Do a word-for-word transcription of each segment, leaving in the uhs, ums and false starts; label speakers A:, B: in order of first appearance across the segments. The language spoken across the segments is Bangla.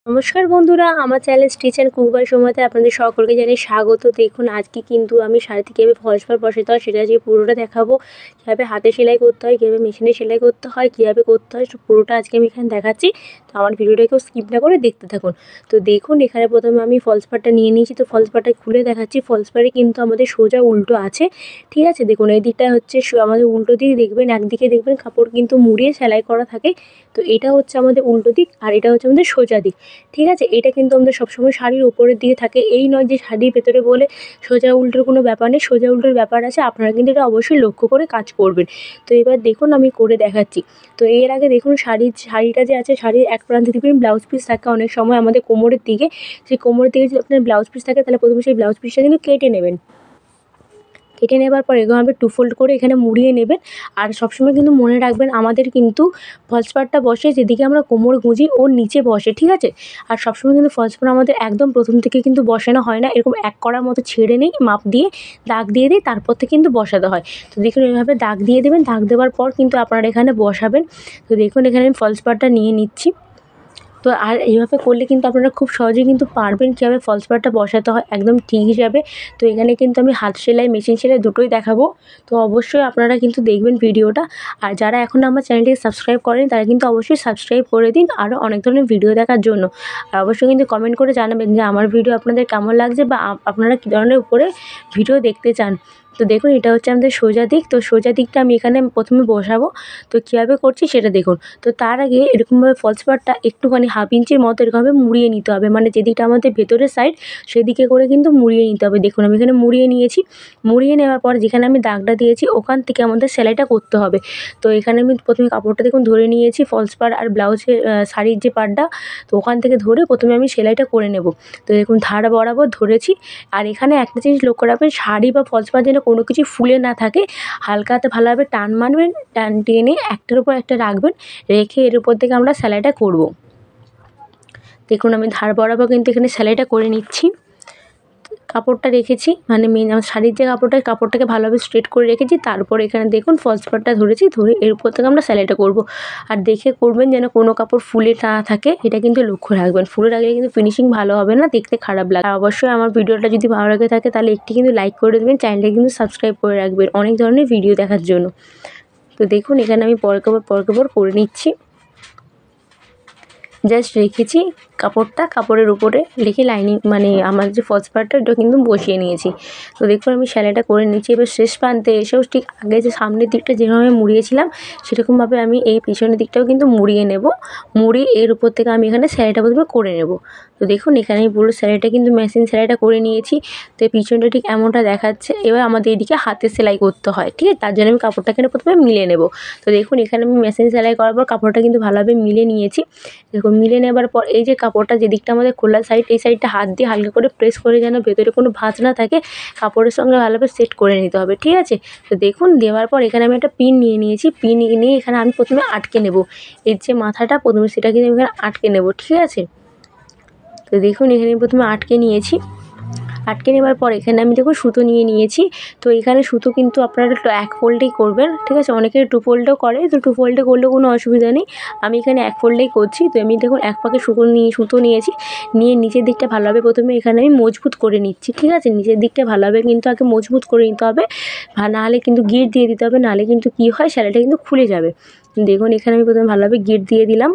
A: নমস্কার বন্ধুরা, আমার চ্যানেল স্টিচ অ্যান্ড কুক বাই সময়তে আপনাদের সকলকে জানাই স্বাগত। দেখুন আজকে কিন্তু আমি শাড়িতে কীভাবে ফলস পাড় বসাতে হয় সেটা আজকে পুরোটা দেখাবো। কীভাবে হাতে সেলাই করতে হয়, কীভাবে মেশিনে সেলাই করতে হয়, কীভাবে করতে হয় পুরোটা আজকে আমি এখানে দেখাচ্ছি। তো আমার ভিডিওটাকেও স্কিপ না করে দেখতে থাকুন। তো দেখুন এখানে প্রথমে আমি ফলস পাড়টা নিয়ে নিয়েছি। তো ফলস পাড়টা খুলে দেখাচ্ছি। ফলস পাড়ে কিন্তু আমাদের সোজা উল্টো আছে, ঠিক আছে। দেখুন এই দিকটা হচ্ছে আমাদের উল্টো দিক, দেখবেন একদিকে দেখবেন কাপড় কিন্তু মুড়িয়ে সেলাই করা থাকে। তো এটা হচ্ছে আমাদের উল্টো দিক আর এটা হচ্ছে আমাদের সোজা দিক, ঠিক আছে। এটা কিন্তু আমাদের সবসময় শাড়ির ওপরের দিকে থাকে। এই নয় যে শাড়ির ভেতরে বলে সোজা উল্টোর কোনো ব্যাপার নেই, সোজা উল্টোর ব্যাপার আছে। আপনারা কিন্তু এটা অবশ্যই লক্ষ্য করে কাজ করবেন। তো এবার দেখুন আমি করে দেখাচ্ছি। তো এর আগে দেখুন শাড়ির শাড়িটা যে আছে, শাড়ির এক প্রান্তে দেখবেন ব্লাউজ পিস থাকে অনেক সময় আমাদের কোমরের দিকে। সেই কোমরের দিকে যদি আপনার ব্লাউজ পিস থাকে তাহলে প্রথমে সেই ব্লাউজ পিসটা কিন্তু কেটে নেবেন। কেটে নেবার পর এরকমভাবে টু ফোল্ড করে এখানে মুড়িয়ে নেবেন। আর সবসময় কিন্তু মনে রাখবেন আমাদের কিন্তু ফলস পাড়টা বসে যেদিকে আমরা কোমর গুঁজি ওর নিচে বসে, ঠিক আছে। আর সবসময় কিন্তু ফলস পাড় আমাদের একদম প্রথম থেকে কিন্তু বসানো হয় না, এরকম এক করার মতো ছেড়ে নেই, মাপ দিয়ে দাগ দিয়ে দিই, তারপর থেকে কিন্তু বসাতে হয়। তো দেখুন এইভাবে দাগ দিয়ে দেবেন। দাগ দেওয়ার পর কিন্তু আপনারা এখানে বসাবেন। তো দেখুন এখানে আমি ফলস পাড়টা নিয়ে নিচ্ছি। তো আর এইভাবে করলে কিন্তু আপনারা খুব সহজেই কিন্তু পারবেন কীভাবে ফলস পাড়টা বসাতে হয় একদম ঠিক হিসাবে। তো এখানে কিন্তু আমি হাত সেলাই মেশিন সেলাই দুটোই দেখাবো। তো অবশ্যই আপনারা কিন্তু দেখবেন ভিডিওটা। আর যারা এখনও আমার চ্যানেলটিকে সাবস্ক্রাইব করেন তারা কিন্তু অবশ্যই সাবস্ক্রাইব করে দিন আরও অনেক ধরনের ভিডিও দেখার জন্য। আর অবশ্যই কিন্তু কমেন্ট করে জানাবেন যে আমার ভিডিও আপনাদের কেমন লাগছে বা আপনারা কী ধরনের উপরে ভিডিও দেখতে চান। তো দেখুন এটা হচ্ছে আমাদের সোজা দিক। তো সোজা দিকটা আমি এখানে প্রথমে বসাবো। তো কীভাবে করছি সেটা দেখুন। তো তার আগে এরকমভাবে ফলস পাড়টা একটুখানি হাফ ইঞ্চির মতো এরকমভাবে মুড়িয়ে নিতে হবে, মানে যেদিকটা আমাদের ভেতরের সাইড সেদিকে করে কিন্তু মুড়িয়ে নিতে হবে। দেখুন আমি এখানে মুড়িয়ে নিয়েছি। মুড়িয়ে নেওয়ার পর যেখানে আমি দাগটা দিয়েছি ওখান থেকে আমাদের সেলাইটা করতে হবে। তো এখানে আমি প্রথমে কাপড়টা দেখুন ধরে নিয়েছি, ফলস পাড় আর ব্লাউজের শাড়ির যে পাড়টা, তো ওখান থেকে ধরে প্রথমে আমি সেলাইটা করে নেব। তো দেখুন ধার বরাবর ধরেছি। আর এখানে একটা জিনিস লক্ষ্য রাখবেন, শাড়ি বা ফলস পাড় যেন কোনো কিছু ফুলে না থাকে। হালকা হাতে ভালোভাবে টান মারবেন, টান টেনে একটার উপর একটা রাখবেন, রেখে এর উপর থেকে আমরা সেলাইটা করব। দেখুন আমি ধার বরাবর কিন্তু এখানে সেলাইটা করে নিচ্ছি। কাপড়টা রেখেছি, মানে মেন আমার শাড়ির যে কাপড়টা কাপড়টাকে ভালোভাবে স্ট্রেট করে রেখেছি। তারপর এখানে দেখুন ফলস পাড়টা ধরেছি, ধরে এর উপর থেকে আমরা সেলাইটা করব। আর দেখে করবেন যেন কোনো কাপড় ফুলে না থাকে, এটা কিন্তু লক্ষ্য রাখবেন। ফুলে রাখলে কিন্তু ফিনিশিং ভালো হবে না, দেখতে খারাপ লাগে। আর অবশ্যই আমার ভিডিওটা যদি ভালো লাগে থাকে তাহলে একটি কিন্তু লাইক করে দেবেন, চ্যানেলটা কিন্তু সাবস্ক্রাইব করে রাখবেন অনেক ধরনের ভিডিও দেখার জন্য। তো দেখুন এখানে আমি পর কাপড় পর কাপড় করে নিচ্ছি। জাস্ট রেখেছি কাপড়টা, কাপড়ের উপরে রেখে লাইনিং মানে আমার যে ফলস পাড়টা ওটা কিন্তু বসিয়ে নিয়েছি। তো দেখুন আমি সেলাইটা করে নিচ্ছি। এবার শেষ প্রান্তে এসেও ঠিক আগে যে সামনের দিকটা যেভাবে মুড়িয়েছিলাম সেরকমভাবে আমি এই পিছনের দিকটাও কিন্তু মুড়িয়ে নেব। মুড়িয়ে এর উপর থেকে আমি এখানে সেলাইটা প্রথমে করে নেব। তো দেখুন এখানে আমি পুরো সেলাইটা কিন্তু মেশিন সেলাইটা করে নিয়েছি। তো এই পিছনটা ঠিক এমনটা দেখাচ্ছে। এবার আমাদের এদিকে হাতে সেলাই করতে হয়, ঠিক আছে। তার জন্য আমি কাপড়টা এখানে প্রথমে মিলিয়ে নেব। তো দেখুন এখানে আমি মেশিন সেলাই করার পর কাপড়টা কিন্তু ভালোভাবে মিলিয়ে নিয়েছি। দেখুন মিলিয়ে নেবার পর এই যে কাপড়টা যেদিকটা আমাদের খোলা সাইড, এই সাইডটা হাত দিয়ে হালকা করে প্রেস করে যেন ভেতরে কোনো ভাঁজ না থাকে কাপড়ের সঙ্গে ভালোভাবে সেট করে নিতে হবে, ঠিক আছে। তো দেখুন দেওয়ার পর এখানে আমি একটা পিন নিয়ে নিয়েছি। পিন নিয়ে এখানে আমি প্রথমে আটকে নেব। এর যে মাথাটা প্রথমে সেটা কিন্তু আমি এখানে আটকে নেব, ঠিক আছে। তো দেখুন এখানে প্রথমে আটকে নিয়েছি। আটকে নেবার পর এখানে আমি দেখুন সুতো নিয়ে নিয়েছি। তো এখানে সুতো কিন্তু আপনারা এক ফোল্ডেই করবেন, ঠিক আছে। অনেকে টু ফোল্ডও করে, তো টু ফোল্ডে করলেও কোনো অসুবিধা নেই। আমি এখানে এক ফোল্ডেই করছি। তো আমি দেখুন এক পাকে সুতো নিয়ে সুতো নিয়েছি, নিয়ে নিচের দিকটা ভালোভাবে প্রথমে এখানে আমি মজবুত করে নিচ্ছি, ঠিক আছে। নিচের দিকটা ভালোভাবে কিন্তু আগে মজবুত করে নিতে হবে, নাহলে কিন্তু গিট দিয়ে দিতে হবে, নাহলে কিন্তু কী হয় সেলাইটা কিন্তু খুলে যাবে। দেখুন এখানে আমি প্রথমে ভালোভাবে গিট দিয়ে দিলাম,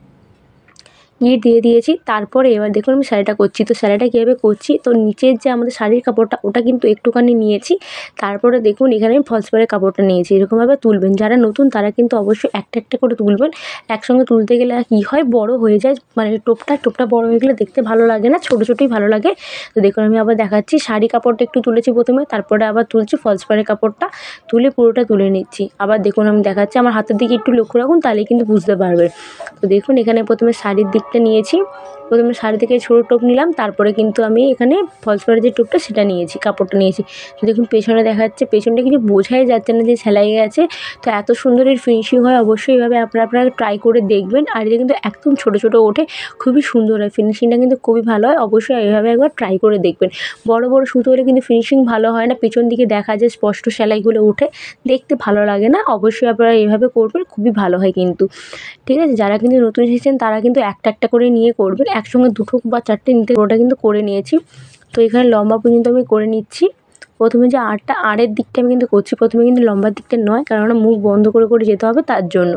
A: গিট দিয়ে দিয়েছি। তারপরে এবার দেখুন আমি সেলাইটা করছি। তো সেলাইটা কীভাবে করছি, তো নিচের যে আমাদের শাড়ির কাপড়টা ওটা কিন্তু একটুখানি নিয়েছি। তারপরে দেখুন এখানে আমি ফলস পাড়ের কাপড়টা নিয়েছি। এরকমভাবে তুলবেন, যারা নতুন তারা কিন্তু অবশ্যই একটা একটা করে তুলবেন। একসঙ্গে তুলতে গেলে কী হয় বড় হয়ে যায়, মানে টোপটা টোপটা বড় হয়ে গেলে দেখতে ভালো লাগে না, ছোটো ছোটোই ভালো লাগে। তো দেখুন আমি আবার দেখাচ্ছি, শাড়ি কাপড়টা একটু তুলেছি প্রথমে, তারপরে আবার তুলছি ফলস পাড়ের কাপড়টা, তুলে পুরোটা তুলে নিচ্ছি। আবার দেখুন আমি দেখাচ্ছি, আমার হাতের দিকে একটু লক্ষ্য রাখুন তাহলেই কিন্তু বুঝতে পারবেন। তো দেখুন এখানে প্রথমে শাড়ির দিকটা নিয়েছি, প্রথমে শাড়ি থেকে ছোটো টোপ নিলাম, তারপরে কিন্তু আমি এখানে ফলস পাড়ের যে টোপটা সেটা নিয়েছি, কাপড়টা নিয়েছি। তো দেখুন পেছনে দেখাচ্ছে, পেছনটা কিছু বোঝাই যাচ্ছে না যে সেলাই আছে। তো এত সুন্দর এর ফিনিশিং হয়, অবশ্যই এভাবে আপনারা আপনারা ট্রাই করে দেখবেন। আর এটা কিন্তু একদম ছোটো ছোটো ওঠে, খুবই সুন্দর হয়, ফিনিশিংটা কিন্তু খুবই ভালো হয়। অবশ্যই এভাবে একবার ট্রাই করে দেখবেন। বড় বড় সুতো হলে কিন্তু ফিনিশিং ভালো হয় না, পেছন দিকে দেখা যায় স্পষ্ট সেলাইগুলো ওঠে, দেখতে ভালো লাগে না। অবশ্যই আপনারা এভাবে করবেন, খুবই ভালো হয় কিন্তু, ঠিক আছে। যারা কিন্তু নতুন এসেছেন তারা কিন্তু একটা একটা করে নিয়ে করবেন, একসঙ্গে দুটো বা চারটে নিতে ওটা কিন্তু করে নিয়েছি। তো এখানে লম্বা পর্যন্ত আমি করে নিচ্ছি। প্রথমে যে আড়টা আড়ের দিকটা আমি কিন্তু করছি, প্রথমে কিন্তু লম্বার দিকটা নয়, কারণ মুখ বন্ধ করে করে যেতে হবে তার জন্য।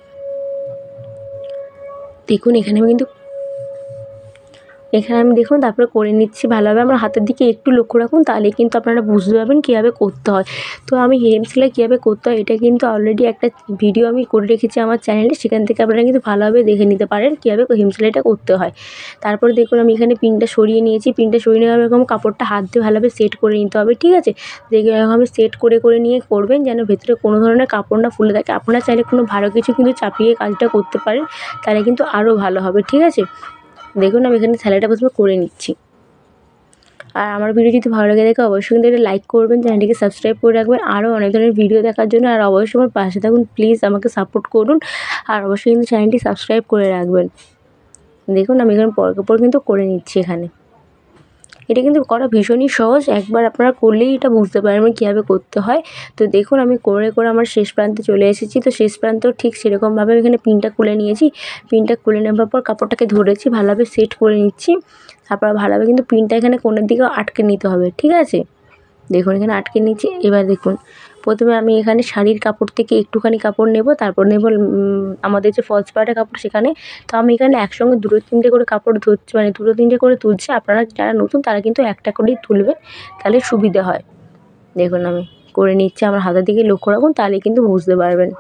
A: দেখুন এখানে আমি কিন্তু এখানে আমি দেখুন তারপরে করে নিচ্ছি ভালোভাবে। আমার হাতের দিকে একটু লক্ষ্য রাখুন, তাহলে কিন্তু আপনারা বুঝতে পারবেন কীভাবে করতে হয়। তো আমি হেম সেলাই কীভাবে করতে হয় এটা কিন্তু অলরেডি একটা ভিডিও আমি করে রেখেছি আমার চ্যানেলে, সেখান থেকে আপনারা কিন্তু ভালোভাবে দেখে নিতে পারেন কীভাবে হেম সেলাইটা করতে হয়। তারপরে দেখুন আমি এখানে পিনটা সরিয়ে নিয়েছি। পিনটা সরিয়ে নেওয়ার এরকম কাপড়টা হাত দিয়ে ভালোভাবে সেট করে নিতে হবে, ঠিক আছে? দেখে এরকমভাবে সেট করে করে নিয়ে করবেন, যেন ভেতরে কোনো ধরনের কাপড় না ফুলে থাকে। আপনারা চাইলে কোনো ভালো কিছু কিন্তু চাপিয়ে কাজটা করতে পারেন, তাহলে কিন্তু আরও ভালো হবে, ঠিক আছে? দেখুন আমি এখানে সেলাইটা প্রথমে করে নিচ্ছি। আর আমার ভিডিও যদি ভালো লাগে থাকে অবশ্যই কিন্তু এটা লাইক করবেন, চ্যানেলটিকে সাবস্ক্রাইব করে রাখবেন আরও অনেক ধরনের ভিডিও দেখার জন্য। আর অবশ্যই আমার পাশে থাকুন, প্লিজ আমাকে সাপোর্ট করুন। আর অবশ্যই কিন্তু চ্যানেলটি সাবস্ক্রাইব করে রাখবেন। দেখুন আমি এখানে পরপর পর কিন্তু করে নিচ্ছি এখানে। এটা কিন্তু করা ভীষণই সহজ, একবার আপনারা করলেই এটা বুঝতে পারবেন কীভাবে করতে হয়। তো দেখুন আমি করে করে আমার শেষ প্রান্তে চলে এসেছি। তো শেষ প্রান্তেও ঠিক সেরকমভাবে এখানে পিনটা খুলে নিয়েছি। পিনটা খুলে নেওয়ার পর কাপড়টাকে ধরেছি, ভালোভাবে সেট করে নিচ্ছি। তারপর ভালোভাবে কিন্তু পিনটা এখানে কোণের দিকেও আটকে নিতে হবে, ঠিক আছে? দেখুন এখানে আটকে নিচ্ছি। এবার দেখুন প্রথমে আমি এখানে শাড়ির কাপড় থেকে একটুখানি কাপড় নেব, তারপর নেব আমাদের যে ফলস পাড়ের কাপড় সেখানে। তো আমি এখানে একসঙ্গে দুটো তিনটে করে কাপড় ধরছি, মানে দুটো তিনটে করে তুলছি। আপনারা যারা নতুন তারা কিন্তু একটা করেই তুলবেন, তাহলে সুবিধা হয়। দেখুন আমি করে নিচ্ছি, আমার হাতের দিকে লক্ষ্য রাখুন, তাহলে কিন্তু বুঝতে পারবেন।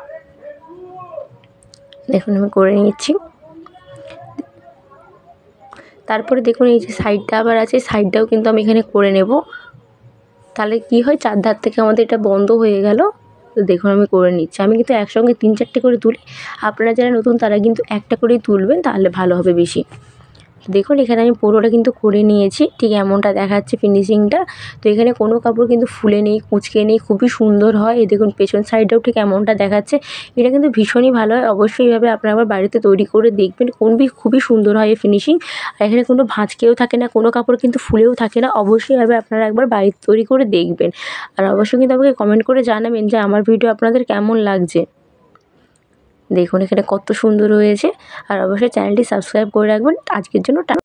A: দেখুন আমি করে নিচ্ছি। তারপরে দেখুন এই যে সাইডটা আবার আছে, সাইডটাও কিন্তু আমি এখানে করে নেব, তাহলে কী হয় চারধার থেকে আমাদের এটা বন্ধ হয়ে গেল। তো দেখুন আমি করে নিচ্ছি। আমি কিন্তু একসঙ্গে তিন চারটে করে তুলি, আপনারা যারা নতুন তারা কিন্তু একটা করেই তুলবেন, তাহলে ভালো হবে বেশি। দেখুন এখানে আমি পুরোটা কিন্তু করে নিয়েছি, ঠিক এমনটা দেখাচ্ছে ফিনিশিংটা। তো এখানে কোনো কাপড় কিন্তু ফুলে নেই, কুঁচকে নেই, খুবই সুন্দর হয়। এই দেখুন পেছন সাইডটাও ঠিক এমনটা দেখাচ্ছে। এটা কিন্তু ভীষণই ভালো হয়, অবশ্যই এইভাবে আপনারা আবার বাড়িতে তৈরি করে দেখবেন, খুবই খুবই সুন্দর হয় এই ফিনিশিং। আর এখানে কোনো ভাঁজকেও থাকে না, কোনো কাপড় কিন্তু ফুলেও থাকে না। অবশ্যই এভাবে আপনারা একবার বাড়িতে তৈরি করে দেখবেন। আর অবশ্যই কিন্তু আমাকে কমেন্ট করে জানাবেন যে আমার ভিডিও আপনাদের কেমন লাগছে। দেখুন এখানে কত সুন্দর হয়েছে। আর অবশ্যই চ্যানেলটি সাবস্ক্রাইব করে রাখবেন। আজকের জন্য টা